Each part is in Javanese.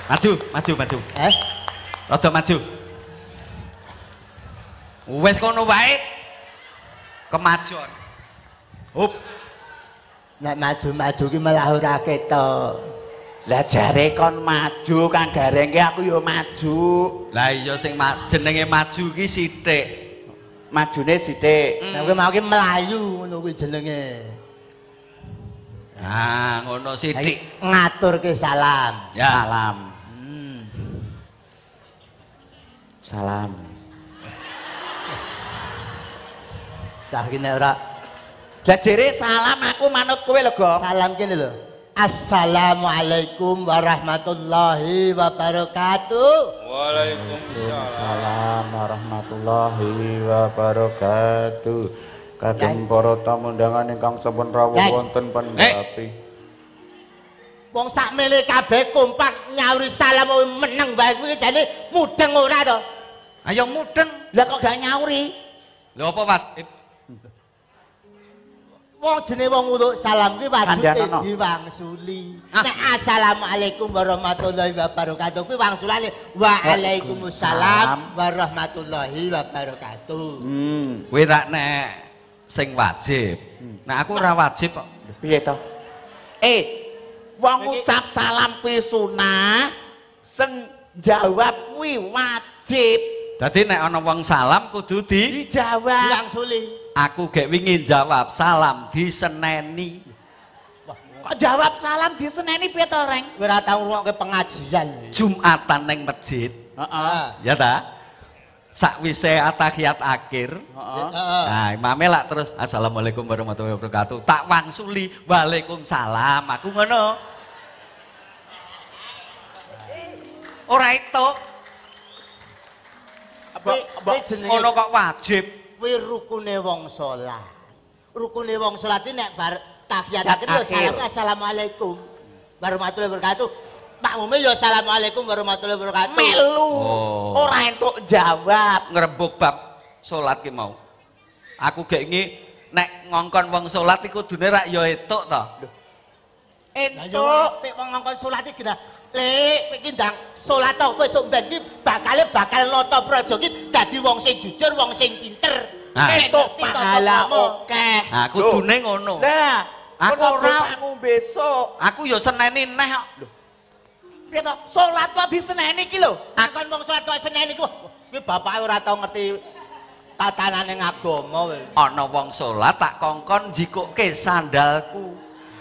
Maju. Rada maju. Wes kono wae. Kemajon. Hup. Nek maju-maju ki malah ora ketok. Lah jare kon maju Kang Gareng ki aku yo maju. Lah iya sing jenenge maju ki sithik. Majune sithik. Nek kowe mau ki melayu ngono kuwi jenenge. Ah, ngono sithik. Ngaturke salam. Ya. Salam. Salam. Cah ki nek ora Lah jere salam aku manut kowe lho, Gong. salam kene lho. Assalamualaikum warahmatullahi wabarakatuh. Waalaikumsalam warahmatullahi wabarakatuh. Kagem para tamu undangan ingkang sampun rawuh wonten pandhapi. Wong sakmene kabeh kompak nyauri salam meneng wae kuwi jane mudeng ora to? Ayo mudeng. Lah kok gak nyauri? Lho apa Wat? Wong jenenge wong uluk salam kuwi wajib Kandhanono. diwangsuli. Nek assalamualaikum warahmatullahi wabarakatuh kuwi wangsulane waalaikumsalam warahmatullahi wabarakatuh. Kuwi rak nek sing wajib. Nek aku ora wajib kok. Piye to? Wong ngucap salam kuwi sunah, sing jawab kuwi wajib. Dadi nek ana wong salam kudu Dijawab. Diwangsuli. aku gek wingi jawab salam diseneni. Kok jawab salam diseneni piye to, Reng? Kowe ora tau ngrungokke pengajian. Jumatan ning masjid. Heeh. Ya ta? Sakwise atahiyat akhir. Heeh. Nah, imame lak terus assalamualaikum warahmatullahi wabarakatuh. Tak wangsuli waalaikumsalam. Aku ngono. Ora itu. Ono kok wajib. Kuwi rukune wong salat. Rukune wong salat iki nek bar tahiyat akhir yo salam assalamualaikum warahmatullahi wabarakatuh. Makmume yo assalamualaikum warahmatullahi wabarakatuh. Melu. Ora entuk jawab. Ngrembug bab salat ki mau. Aku gek ngi nek ngongkon wong salat iku kudune rak ya etuk to. Entuk pek wong ngongkon salat iki genah. Lek kowe iki ndang salat to kowe sok ben iki bakal nata praja iki dadi wong sing jujur, wong sing pinter. Entuk pahala akeh. Nah, kudune ngono. Lah, aku ora aku besok. Aku ya seneni neh kok. Piye to? Salat kok diseneni iki lho. Angkon wong salat kok seneni ku. Kuwi bapake ora tau ngerti tatanane agama kowe. Ana wong salat tak kongkon jikukke sandalku.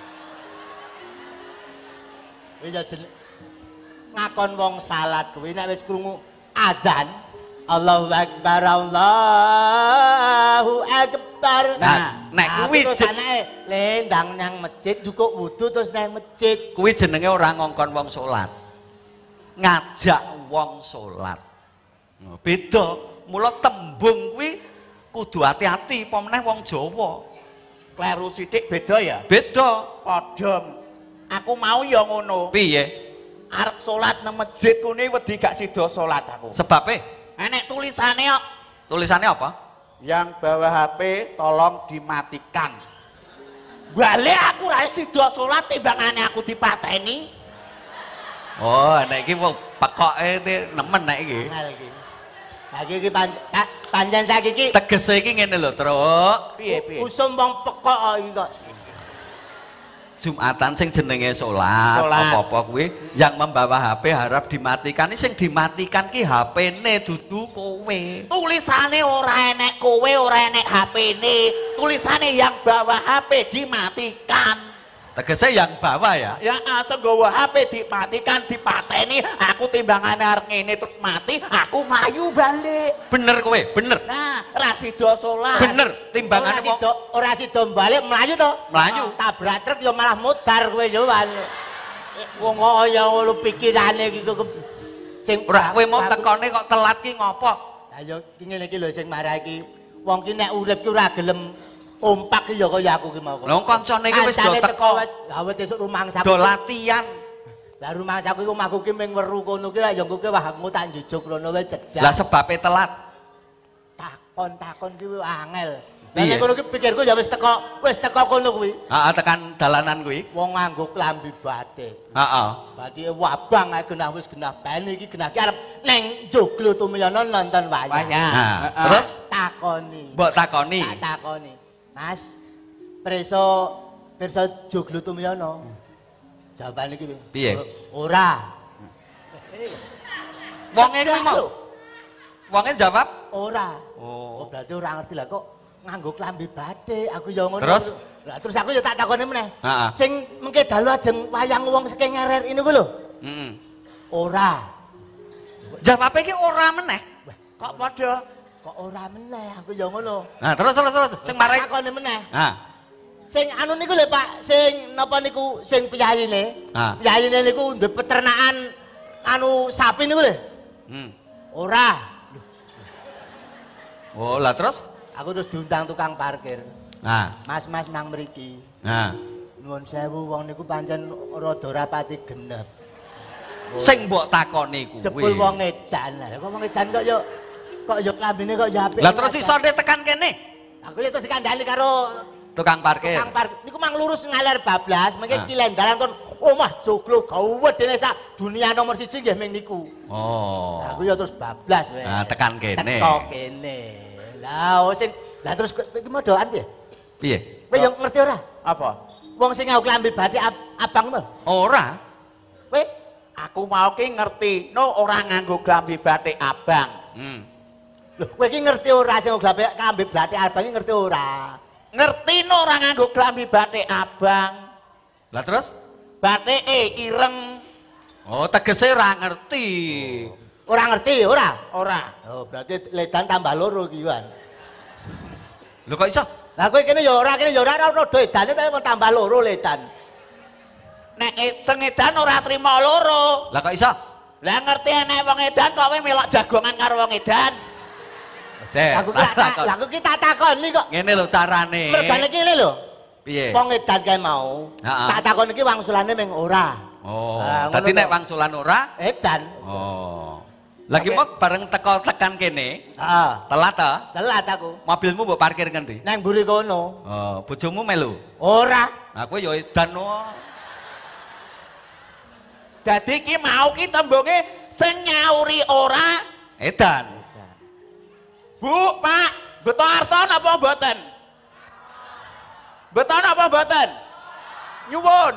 Wis ya ngakon wong salat kuwi nek wis krungu adzan Allahu Akbar Allahu Akbar. Nah, nek kuwi le ndang nang masjid jukuk wudu terus nang masjid. Kuwi jenenge ora ngongkon wong salat. Ngajak wong salat. Nah, beda. Mula tembung kuwi kudu hati-hati, apa meneh wong Jawa. Kleru sithik beda ya? Beda. Padha. Aku mau ya ngono. Piye? Arep salat nang masjid kene wedi gak sida salat aku. Sebabe Enek tulisane kok. tulisannya apa? Yang bawa HP tolong dimatikan. Balik aku ra sida salat timbangane aku dipateni. Oh, nek iki wong pekoke nemen nek iki. Lagi iki panjen saiki iki Tegese iki ngene lho, Truk. Piye? usum wong pekok iki kok. Jumatan sing jenenge salat, apa-apa kuwi yang membawa HP harap dimatikan. Ini sing dimatikan ki HP-ne dudu kowe. Tulisane ora enek kowe, ora enek HP-ne. Tulisane yang bawa HP dimatikan. Tegese yang bawa ya. Ya asal nggawa HP dimatikan, dipateni, aku timbangane arep ngene terus mati, aku mlayu balik. Bener kowe, bener. Nah, ra sida salat. Bener, timbangane wong Ora sida balik mlayu to. mlayu. Tabrak truk ya malah mudar kowe yo. Wong kaya ngono pikirane iki kok sing Ora kowe mau tekone kok telat ki ngopo? Lah yo ngene iki lho sing marah iki. Wong ki nek urip ki ora gelem kompak ki ya kaya aku ki mau. Lha kancane iki wis do teko. Awet esuk rumangsaku. Do latihan. Lah rumangsaku iku omahku ki ming weru kono ki ra yo engko ki wahmu tak njujuk rono wae cedak. Lah sebabe telat. Takon-takon ki angel. Lah nek ngono ki pikirku ya wis teko kono kuwi. Heeh, tekan dalanan kuwi. Wong nganggo klambi batik. Heeh. Batike wabang ae genah wis genah bani iki genah ki arep ning Joglo Tumyono nonton wayang. Nah, terus takoni. mbok takoni. Tak takoni. Mas, pirsa Joglo Tumyono? Jawabane iki Piye? Ora. Wonge kuwi mau. Wonge jawab Ora. Oh. Oh, berarti ora ngerti lah kok nganggo klambi batik. Aku ya ngono. Terus? Lah terus aku ya tak takoni meneh. Heeh. Sing mengke dalu ajeng wayang wong saking ngerer ini kuwi lho. Heeh. Ora. Jawabe iki ora meneh. Kok padha? Kok ora meneh aku ya ngono. Nah, terus sing marai. Takoni meneh. Nah. Sing anu niku lho Pak, sing napa niku sing piyayine. Ah. Piyayine niku ndek peternakan anu sapi niku lho. Ora. Oh, lah terus? Aku terus diundang tukang parkir. Nah. Mas nang mriki. Nah. Nuwun sewu wong niku pancen rada rapati genep. Sing mbok takoni kuwi. Jebul wong edan. Lah kok wong edan kok ya klambine kok ya apik. Lah terus isone tekan kene. Aku ya terus dikandani karo Tukang parkir. tukang parkir. Niku mang lurus ngaler bablas, mengke Ah. dilendaran kon omah Joglo gawedene sak dunia nomor 1 nggih ming niku. Oh. Aku ya terus bablas weh. Nah, tekan kene. Teko kene. Lah sing lah terus iki modokan piye? Piye? Kowe yo ngerti ora? Apa? Wong sing nganggo klambi batik abang lho. Ora. Kowe Aku mau ki ngerti, no ora nganggo klambi batik abang. lho kowe iki ngerti ora sing nganggo klambi batik abang iki ngerti ora? Ngerti no ora nganggo klambi batik abang. Lah terus? Batike ireng. Oh, tegese ora ngerti. Ora ngerti, ora? Ora. Oh, berarti ledan tambah loro iki kan. Lho kok iso? Lah kowe kene ya ora rada edane tapi tambah loro ledan. Nek sengedan ora trima loro. Lah kok iso? Lah ngerti enek wong edan kok kowe melok jagongan karo wong edan. Cek. Aku ki tak takoni kok. Ngene lho carane. Mergane kene lho. Piye? Wong edan kae mau. Heeh. Tak takoni iki wangsulane ming ora. Oh, Nah, dadi ngono nek to. wangsulan ora? Edan. Oh. Lagi Oke. mau bareng teko tekan kene, Heeh. telat ta? Telat aku. Mobilmu mbok parkir ngendi? Nang mburi kono. Oh, bojomu melu. Ora. Nah, kowe ya edan no. Dadi ki mau ki tembunge sing nyauri ora. Edan. Bu, Pak, beto arta napa mboten? Beton apa mboten? Nyuwun.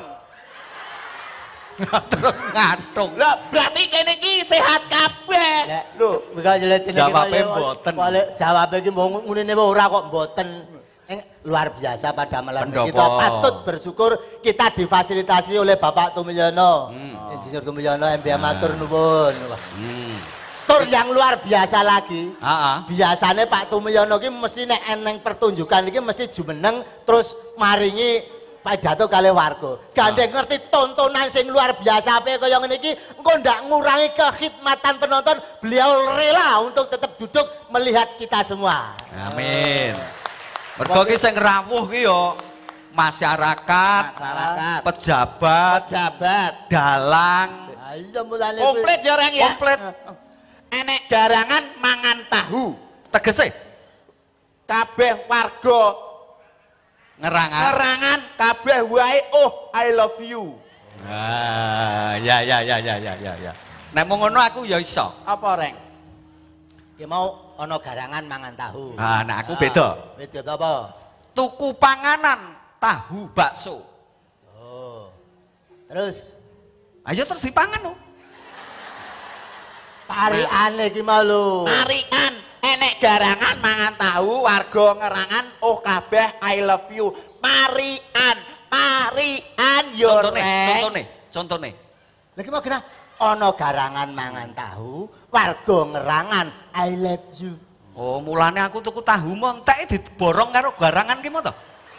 Terus ngantung. Lah berarti kene iki sehat kabeh. Nek lho, mega jelek-jelek Jawabe mboten. Jawabe iki ngene ora kok mboten. Luar biasa pada malam ini kita Pendopo. patut bersyukur kita difasilitasi oleh Bapak Tumilyono. Insinyur Tumilyono MBA matur nuwun. Tur yang luar biasa lagi. Biasanya Pak Tumilyono ki mesti nek eneng pertunjukan iki mesti jumeneng terus maringi pidato kali warga. Gandeng ngerti tontonan sing luar biasa apa kaya ngene iki engko ndak ngurangi kekhidmatan penonton. Beliau rela untuk tetap duduk melihat kita semua. Amin. Mergo ki sing rawuh ki ya masyarakat, pejabat, dalang. Ha iya mulane Komplit ya Reng ya. Komplit. Enek garangan mangan tahu. Tegese Kabeh warga ngerangan kabeh wae oh I love you. Ya. Nek mung ngono aku ya iso. Apa Reng? ki mau ana garangan mangan tahu. Nek aku beda. Beda apa? Tuku panganan tahu bakso. Oh. Terus Ayo terus dipangan no. parikane ki mau lho. Tarikan enek garangan mangan tahu warga ngerangan oh kabeh I love you. Marian yo Reng. Contone. Lagi mau kena ana garangan mangan tahu, warga ngerangan I love you. Oh, mulane aku tuku tahu montek diborong karo garangan ki mo to?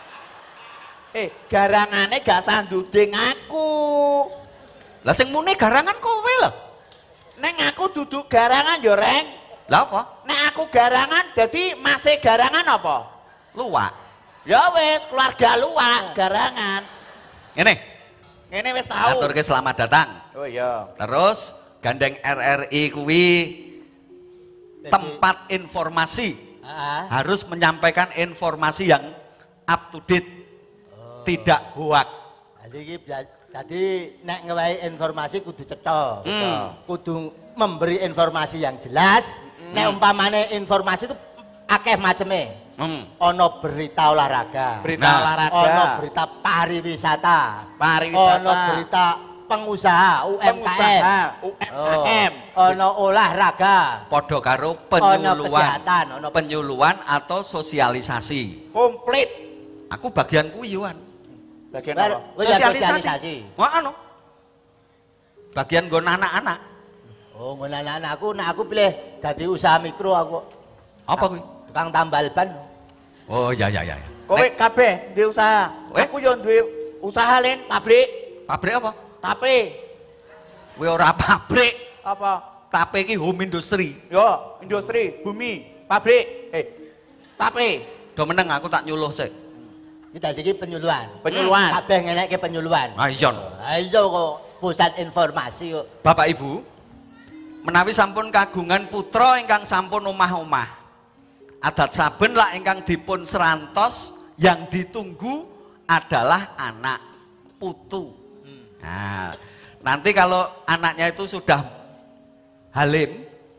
Garangane gak sanduding aku. Lah sing mune garangan kowe lho. Neng aku duduk garangan yo Reng. Lah apa? Nek aku garangan dadi masih garangan apa? Luwak. Ya wis keluarga luwak garangan. Ngene Wis tau. aturke selamat datang. Oh iya. Terus gandeng RRI kuwi tempat informasi harus menyampaikan informasi yang up to date, tidak hoak. Jadi nek ngewahi informasi kudu cetha, kudu memberi informasi yang jelas. Nek umpamane informasi itu akeh maceme. Ono berita olahraga, ono berita pariwisata, ono berita pengusaha UMKM, ono olahraga, padha karo penyuluhan atau sosialisasi. Komplit. Aku bagian kuwi Yohan. Bagian apa? Sosialisasi. Anu. Bagian nggon anak-anak. Oh, nggon anak-anak aku pilih dadi usaha mikro aku. Apa kuwi? Tukang tambal ban. Oh ya. Kowe kabeh duwe usaha. Aku yo duwe usaha len pabrik. Pabrik apa? Tape. Kowe ora pabrik. Apa? Tape iki home industry. Yo, industri, bumi, pabrik. Tape. Do meneng aku tak nyuluh sik. Iki dadi iki penyuluhan. Penyuluhan. Kabeh ngenekke penyuluhan. Ah iya. Iya kok pusat informasi kok. Bapak Ibu, menawi sampun kagungan putra ingkang sampun omah-omah. Adat saben lah ingkang dipun serantos, yang ditunggu adalah anak putu. Nah, nanti kalau anaknya itu sudah hamil,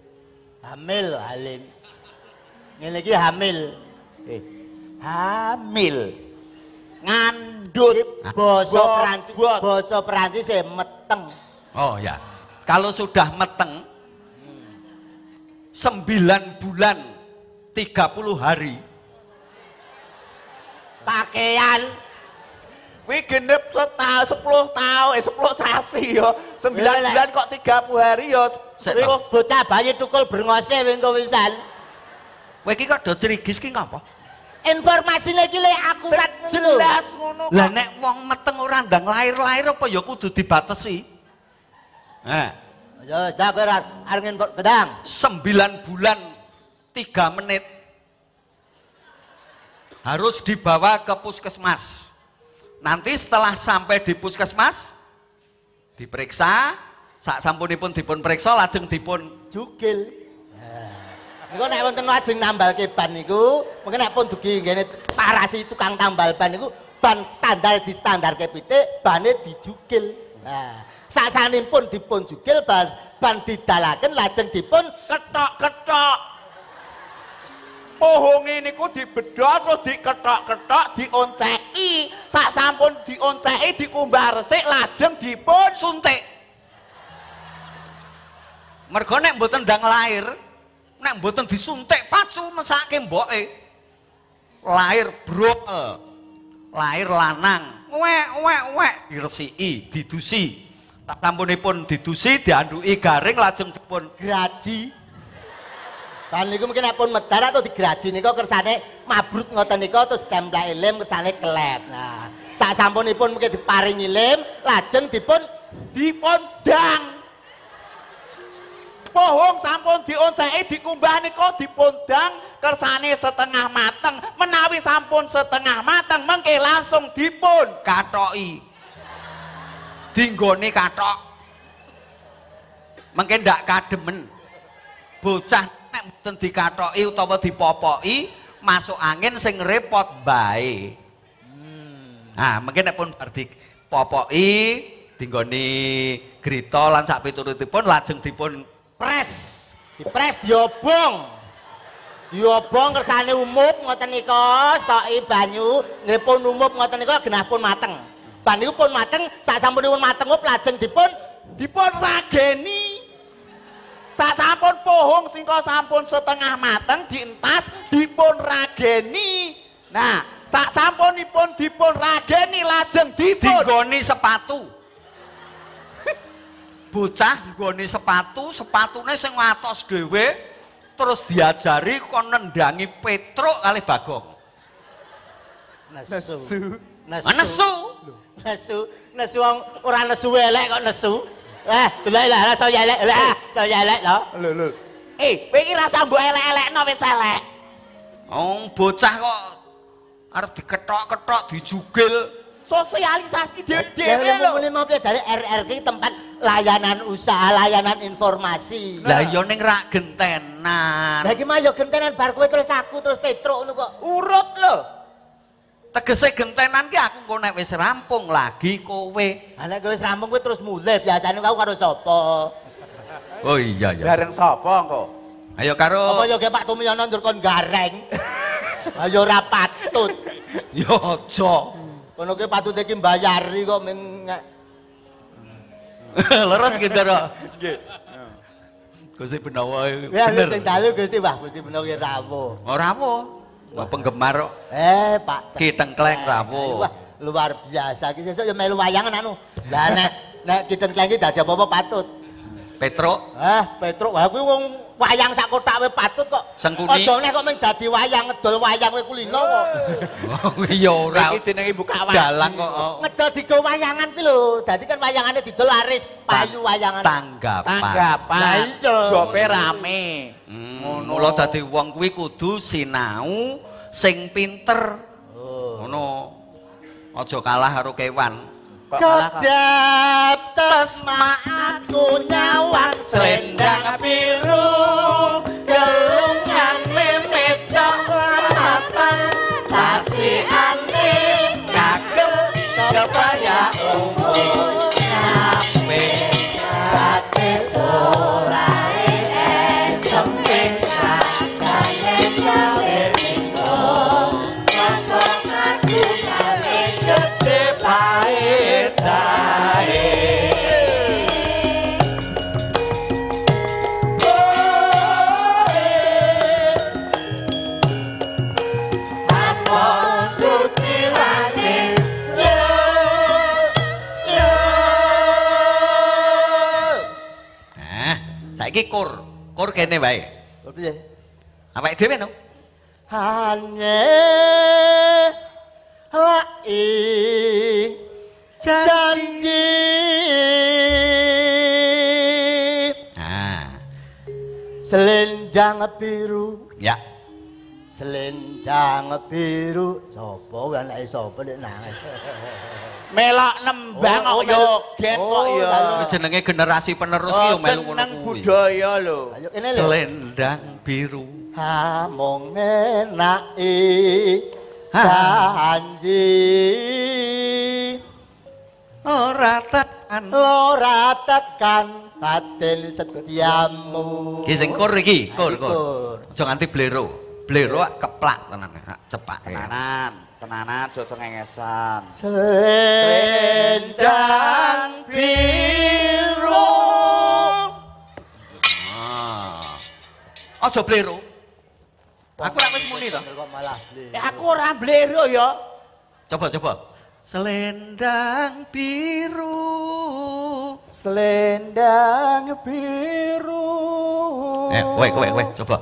ini lagi hamil, ngandut, boso Perancis meteng. Oh ya, kalau sudah meteng 9 bulan 30 hari pakaian wih genep 10 sasi yo 9 bulan kok 30 hari yo bocah bayi tukul brengose wingko wisan kowe iki kok do cerigis ki ngapa informasinya iki le akurat jelas ngono lah nek wong meteng ora ndang lahir-lahir apa ya kudu dibatesi ya sudah kowe arep gedang 9 bulan 3 menit harus dibawa ke puskesmas. Nanti setelah sampai di puskesmas diperiksa, sak sampunipun dipun periksa lajeng dipun jugil. Niku nek wonten lajeng nambalke ban niku, mungkin nek pun dugi ngene parasi tukang tambal ban niku ban standar di standarke pitik, bane dijugil. Nah, sasanipun dipun jugil ban didalaken lajeng dipun ketok-ketok. Pohonge niku dibedhot terus diketok-ketok dionceki. Sak sampun dionceki dikumbah resik lajeng dipun suntik. Mergo nek mboten ndang lahir, nek mboten disuntik pacu mesake mboke. Lahir brol. Lahir lanang. Wek diresiki, didusi. Tak sampunipun didusi dianduki garing lajeng dipun graji. Kan niku mungkin nek pun medar atau digraji niku kersane mabrut ngoten niku terus templake lem kersane kelet. Nah, sak sampunipun mungkin diparingi lem lajeng dipun dang. Pohong sampun dionceki dikumbah niku dipun dang kersane setengah mateng. Menawi sampun setengah mateng mengke langsung dipun katoki. Dinggone katok. Mengke ndak kademen. Bocah nek mboten dikatoki utawa dipopoki masuk angin sing repot bae. Nah, mungkin nek pun bar dipopoki dinggoni grita lan sak piturutipun lajeng dipun dipres diobong kersane umup ngoten nika soki banyu nggih pun umup ngoten nika genah pun mateng. Ban niku pun mateng sak sampunipun mateng lajeng dipun rageni. Sasampun pohong singko sampun setengah mateng dientas dipun rageni. Nah, sak sampunipun dipun rageni lajeng dipun dinggoni sepatu. Bocah nggoni sepatune sing ngatos dhewe terus diajari kon nendangi Petruk kalih Bagong. Nesu wong ora nesu elek kok nesu. Saya elek lho. Lho. Kowe iki rasa mbok elek-elekno wis elek. Bocah kok arep diketok-ketok dijugil Sosialisasi dhewe lho. Mule mau jare RRQ tempat layanan usaha, layanan informasi. Lah iya ning rak gentenan. Lah iki mah ya gentenan bar kowe terus aku terus Petruk ngono kok. Urut lho. Tegese gentenan ki aku engko nek wis rampung lagi kowe. Ah nek wis rampung kowe terus mulai biasane kau karo sapa? Oh iya ya. Bareng sapa kok? Ayo karo apa ya ge Pak Tumiyono ndur kon gareng. Ayo ora patut. Yo aja. Kono ki patut iki mbayari kok ming leres gitu ro. Nggih. Gusti Benawa bener. Ya sing dalu Gusti Wah Gusti Benawa ki rawuh. Ora rawuh. Penggemar kok. Pak. Ki Tengkleng rawuh. Wah, luar biasa. Ki sesuk ya melu wayangan anu. Lah nek Ki Tengkleng ki dadi apa-apa patut. Petruk. Petruk. Wah kuwi wong wayang sak kotak wae patut kok. Sengkuni. Aja nek kok mung dadi wayang ngedol wayang wae kulino kok. Oh iya ora. Iki jenenge buka dalang kok. Ngedol digo wayangan kuwi lho. Dadi kan wayangane didol laris payu wayangan. Tanggapan. Lah iya. Jope rame. Mula dadi wong kuwi kudu sinau sing pinter. Ngono. Aja kalah karo kewan. Kedap tesma aku nyawang selendang biru gelungan mimit kelamatan kasiane kagem kebaya umur nyampe kate sorae sempit kakane gawe minggu kok aku paling gede pahit saiki kur kene wae. Piye? Awake dhewe no. Hanya lai janji. Selendang biru. Ya. Selendang biru. Sapa wae anake sapa nek nangis. Melok nembang kok yo gen kok yo. Jenenge generasi penerus ki yo melu ngono kuwi. Seneng budaya lho. Ayo kene lho. Selendang biru. Ha mong enake janji. Ora tekan batin setiamu. Ki sing kur iki, kur. Aja nganti blero. Blero keplak tenan, cepak. Tenanan aja cengengesan. Selendang biru. Aja blero. Aku ora wis muni to. Kok malah blero. Aku ora blero ya. Coba. Selendang biru. Selendang biru. Kowe coba.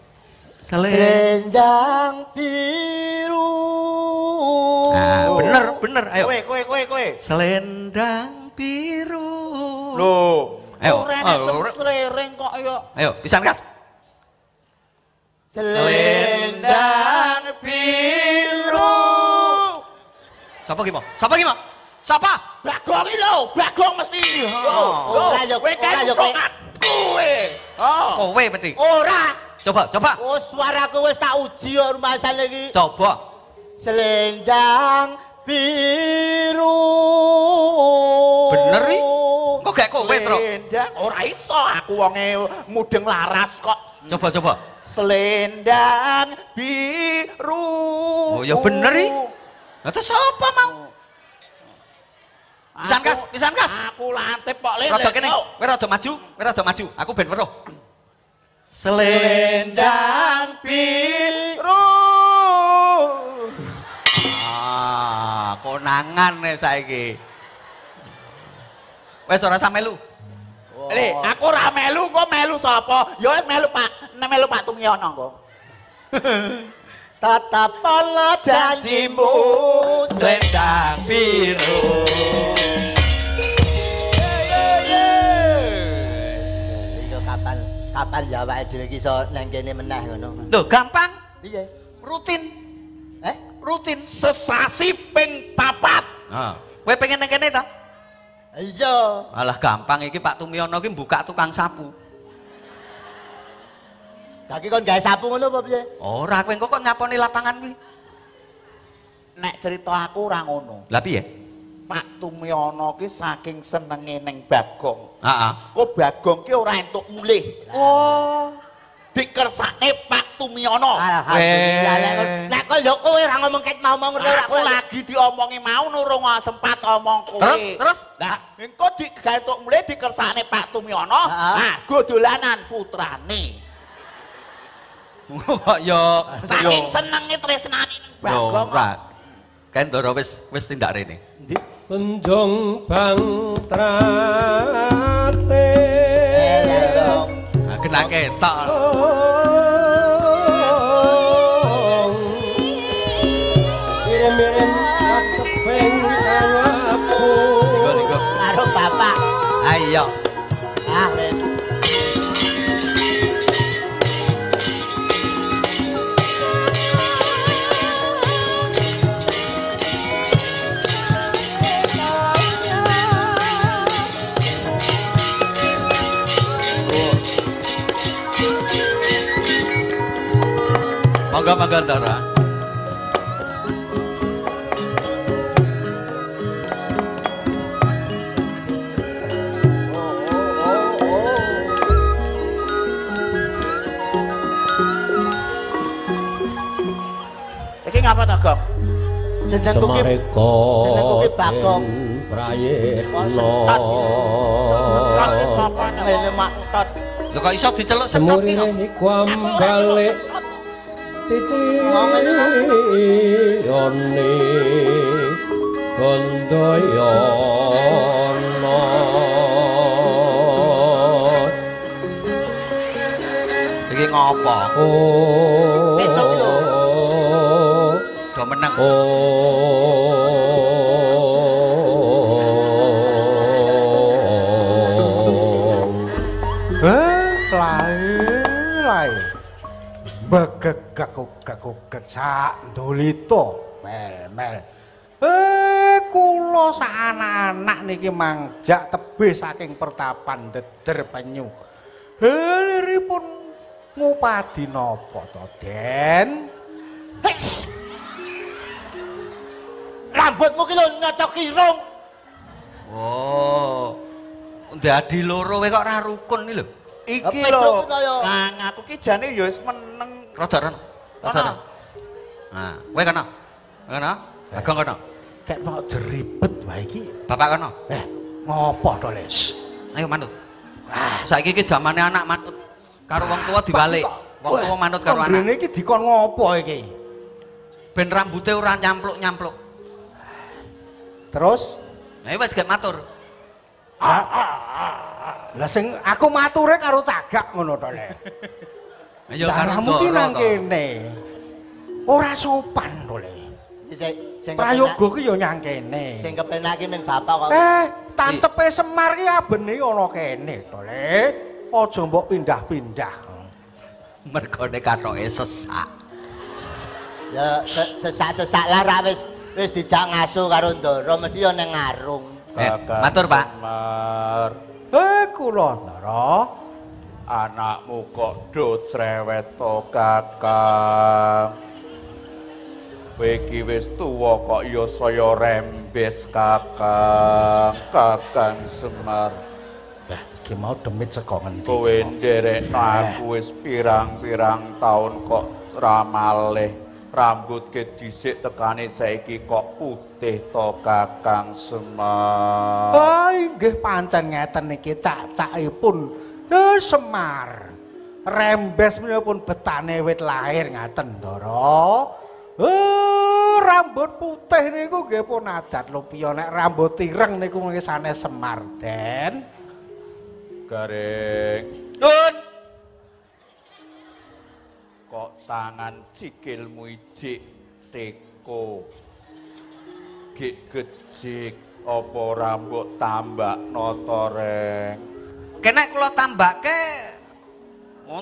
Selendang biru. Bener, ayo. Kowe. Selendang biru. Loh, ayo. Slereng kok ya. Ayo, pisan kas. Selendang biru. Sapa ki mau? Sapa? Bagong iki lho, Bagong mesti. Ora yo kowe. Kowe mesti. Ora. Coba. Oh, suaraku wis tak uji kok rumasane iki. Coba. Selendang biru. Bener iki? Kok gak kowe, Tru? Selendang ora iso, aku wonge mudeng laras kok. Coba. Selendang biru. Oh, ya bener iki. Lah terus sapa mau? Pisan kas. Aku lantip kok lele. Rada kene. Kowe rada maju. Aku ben weruh. Selendang biru. Konangan saiki. Wes ora samelu. Le, aku ora melu, kok melu sapa? Ya melu Pak Tumiyono kok. Tatapan janjimu selendang biru. Iki kapan ya awake dhewe iki iso nang kene meneh ngono. Lho, gampang. Piye? Rutin. Rutin sesasi ping 4. Heeh. Kowe pengen nang kene ta? Iya. Alah gampang iki Pak Tumiono iki buka tukang sapu. Lagi kon gawe sapu ngono apa piye? Ora, kowe engko kok nyaponi lapangan kuwi. Nek cerita aku ora ngono. Lah piye? Pak Tumiono ki saking senenge ning Bagong. Heeh. Kok Bagong ki ora entuk mulih. Oh, dikersane Pak Tumiono. Alhamdulillah. Nek kok yo kowe ora ngomong ket mau ngerti ora aku lagi diomongi mau nurung sempat omong kowe. Terus? Lah, engko digawe entuk mulih dikersane Pak Tumiono. Nah, godolanan putrane. Kok yo saking senenge tresnani ning Bagong. Ora. Kan Ndara wis tindak rene. Ndi? Kunjung bang trate. Nah, kena ketok. Miren-miren katepeng kangaku. Niku. Karo bapak. Ayo. Ah, wis. Mangga Ndara. Iki ngapa to, Gong? Jenengku ki jenengku ki Bagong. Prayitno. Sekat sapa Ngene matot. Lho kok iso diceluk sekop iki? Semurine kuambalik titiyone Gondoyono. Iki ngopo? Petuk lho. Do meneng. Lae begegek sak ndolito mel kula sak anak-anak niki mangjak tebih saking pertapan Deder Penyu liripun ngupadi napa to Den? Rambutmu ki lho nyocok irung. Oh. Ndadi loro kowe kok ora rukun iki lho. Iki Petuk lho. kaya. Kang aku ki jane ya wis meneng. Rada ron. Rada. Nah, kowe kana. Kana? Bagong kana. Kek mau jeribet wae iki. Bapak kana. Ngopo to, Les? Ayo manut. Saiki iki zamane anak manut karo wong tua diwalik. Wong tua manut karo anak. Rene iki dikon ngopo iki? Ben rambute ora nyampluk-nyampluk. Terus Nah, wis gek matur. lah sing aku mature karo cagak ngono to, Le. Ayo karo Daramu ki nang Ndara. kene. Ora sopan to, Le. Sing Prayoga ki ya nyang kene. sing kepenak ki ning bapak kok. Tancepe Semar ki abene ana kene to, Le. Aja mbok pindah-pindah. Mergone katoke sesak. Ya sesak-sesak lah ra wis dijak ngaso karo Ndara mesti ya ning ngarung. Matur, Pak. Semar, Kula Ndara. anakmu kok do cerewet to, Kakang. Kowe iki wis tuwa kok ya saya rembes, Kakang. Kakang Semar. Iki mau demit saka ngendi? Kowe nderekno aku wis pirang-pirang taun kok ra malih. Rambutke dhisik tekane saiki kok putih to, Kakang Semar. Inggih pancen ngeten iki cacakipun Semar. Rembes menipun betane wit lahir ngaten, Ndara. Rambut putih niku nggih pun adat lupiya nek rambut ireng niku nggih sanes Semar, Den. Garing. Nun. Kok tangan sikilmu ijik teko gek gejik apa rambut tambak noto reng. Kene kula tambake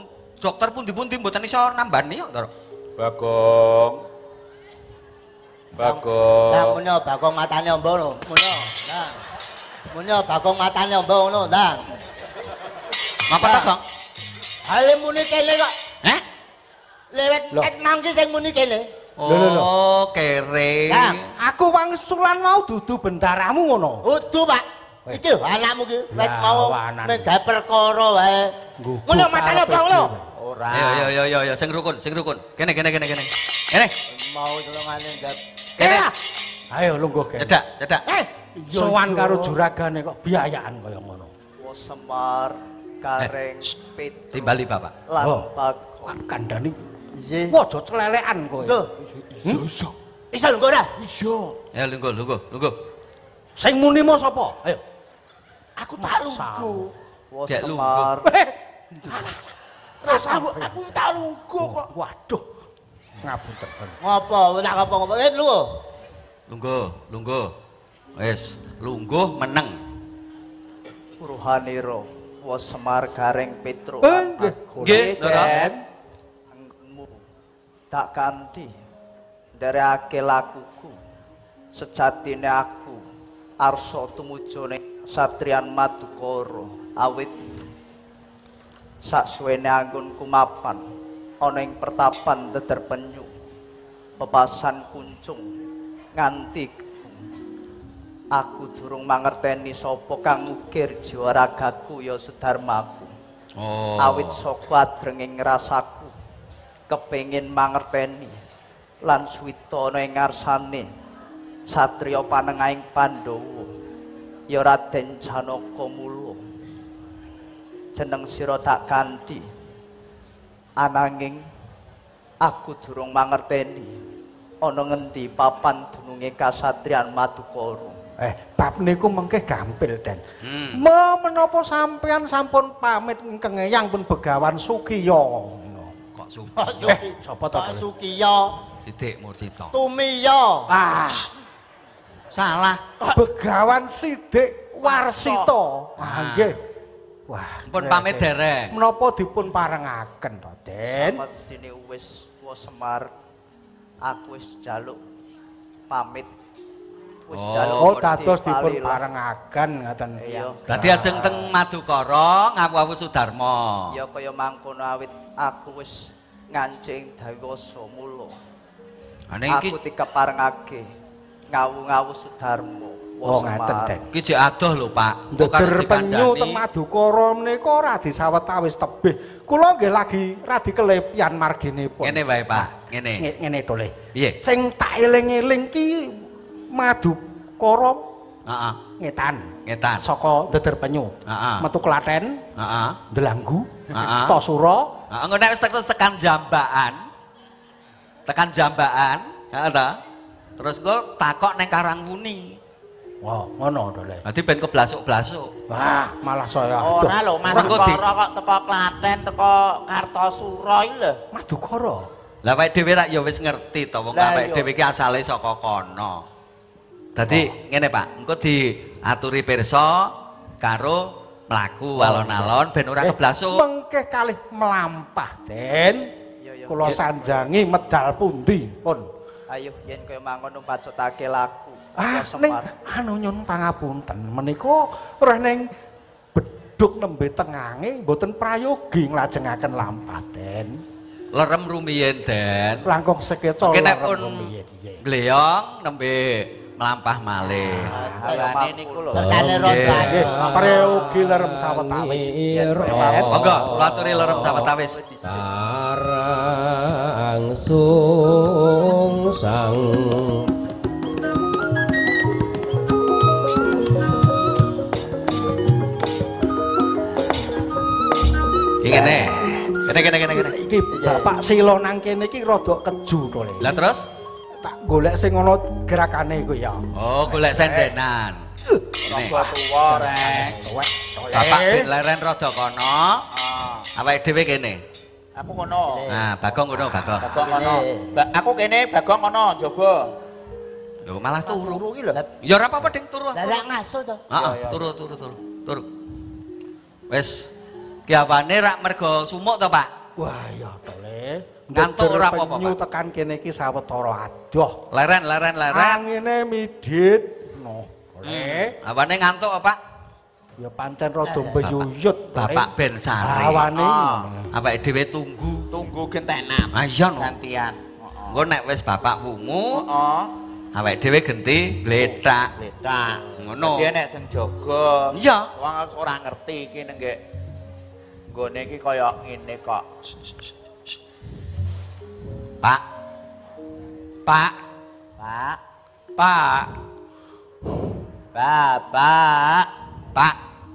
dokter pundi-pundi mboten iso nambani kok, Ndara. Bagong Bagong. Nah, munyo Bagong matane ombo ngono. Munyo. Nah. Munyo Bagong matane ombo ngono, Ndang. Ngapa ta, Gong? Hale muni kene kok. Heh? Lewet ket mangki sing muni kene. Oh, kere. Nah, Aku wangsulan mau dudu bendaramu ngono. Udu, Pak. Iki anakmu ki wet mau nek gawe perkara wae. Ngono matane ombo ngono. Ora. Ayo, sing rukun. Kene. Kene. Mau tulungane gawe. Kene. Ayo lungguh kene. Cedak. Sowan karo juragane kok biayaan kaya ngono. Semar Kareng Pit Timbali Bapak. lan Bagong. Kandhani. Nggih. Waja celelekan kowe. Lho. Iso lho ora? Iso. Ya lungguh. Sing muni mo sapa? Ayo. Aku tak lungguh. Gek Semar. Rasamu aku tak lungguh kok. Waduh. Ngapunten. Ngopo? Tak ngopo-ngopo. Lungguh. Lungguh. Wis, lungguh meneng. Ruhaniro was Semar Gareng Petro. Nggih, Ndara. Tak ganti dari ake lakuku sejatine aku arsa tumujune satriyan Madukara awit saksuwene anggonku mapan ana ing pertapan Deder Penyu pepasan kuncung nganti aku durung mangerteni sapa kang ngukir jiwa ragaku ya Sudarmaku. Oh. Awit saka adrenging rasaku kepengin mangerteni lan suwita ana ing ngarsane satriya panengahing Pandhawa ya Raden Janaka Mula. Jeneng sira tak ganti ananging aku durung mangerteni ana ngendi papan dununge kasatriyan Madukara. Bab niku mengke gampil Den. Menapa sampean sampun pamit ingkang Eyang pun Begawan Sukiya. Kok Sukiya. Sapa ta? Sukiya. Sidik Mursita. Tumiya. Salah. Begawan Sidik Warsita. Nggih. Wah, Pun pamit dereng. menapa dipun parengaken to, Den? Samat sini wis Semar aku wis jaluk pamit. Oh, dados dipun parengaken ngaten. Iya. Dadi ajeng teng Madukara ngawu-awu Sudarma. Ya kaya mangkono awit aku wis ngancing dawasa mula. Iki Aku dikeparengake ngawu-ngawu Sudarma. Oh, ngaten Den. iki jek adoh lho, Pak. Deder Penyu teng Madukara menika radi sawetawis tebih. Kula nggih lagi radi kelepian marginipun. Ngene wae, Pak. Ngene. Ngene to le. Piye? Sing tak eling-eling ki Madukara Heeh. ngetan saka Deder Penyu. Metu Klaten, Delanggu, Tosura. Heeh, engko nek wis tekan Jambakan, heeh ta. Terus kok takok neng Karangwuni. Wah, ngono to le. Dadi ben keblasuk-blasuk. Wah, malah saya. Ora lho, Madukara kok teko Klaten, teko Kartosura iki lho. Madukara. Lah awake dhewe rak ya wis ngerti to wong awake dhewe iki asale saka kono. Dadi ngene Pak, engko diaturi pirsa karo mlaku alon-alon ben ora keblasuk. Mengke kalih melampah, Den. Kula sanjangi medal pundi pun. Ayo yen kaya mangono pacotake laku. Ning anu nyun pangapunten menika ora ning bedhug nembe tengange mboten prayogi nglajengaken lampah, Den. Lerem rumiyin, Den. Langkung sekeca nek pun rumiyin. gleyong nembe melampah malih. Alane niku lho. Kersane rondo. Prayogi lerem sawetawis. Monggo, kula aturi lerem sawetawis. Sarang sungsang Kene. Iki Bapak Sila nang kene iki rada keju to le. Lah terus? Tak golek sing ana gerakane iku ya. Oh, golek sendenan. Rada tuwa rek. Bapak bin leren rada kono. Awake dhewe kene. Aku kono. Nah, Bagong kono, Bagong. Bagong kono. Aku kene, Bagong kono, njaba. Lho malah turu. Turu iki lho. Ya ora apa-apa ding turu. Lah lak ngaso to. Heeh, turu. Wis. Ki awane rak mergo sumuk to, Pak? Wah ya to le. Ngantuk ora apa-apa. Penyu tekan kene iki sawetara adoh. Leren. Angine midhit. No. Le. Awane ngantuk apa? Ya pancen rada mbeyuyut. Bapak Ben Sari. Awane. Awake dhewe tunggu. Tunggu gentenan. Ah iya no. Gantian. Engko nek wis bapak wungu, Heeh. awake dhewe genti gletak. Letak. Ngono. Dadi nek sing jaga. Iya. Wong ora ngerti iki nek nggone iki kaya ngene kok. Pak. Pak. Pak. Pak. Bapak. Pak.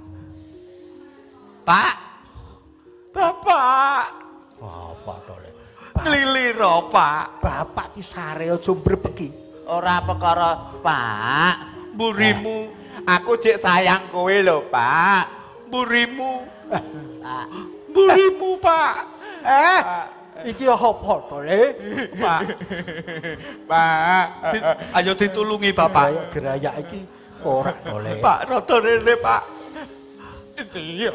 Pak. Bapak. Apa to le? Liliro, Pak. Bapak ki sare aja mbrebeki. Ora perkara Pak. Burimu, Aku jek sayang kowe lho, Pak. burimu, Pak. burimu, Pak. Iki apa to le? Pak. Pak. Ayo ditulungi, Bapak. Gerayak iki ora to le. Pak, rada rene, Pak. Iya.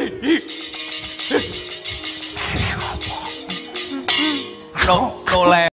No,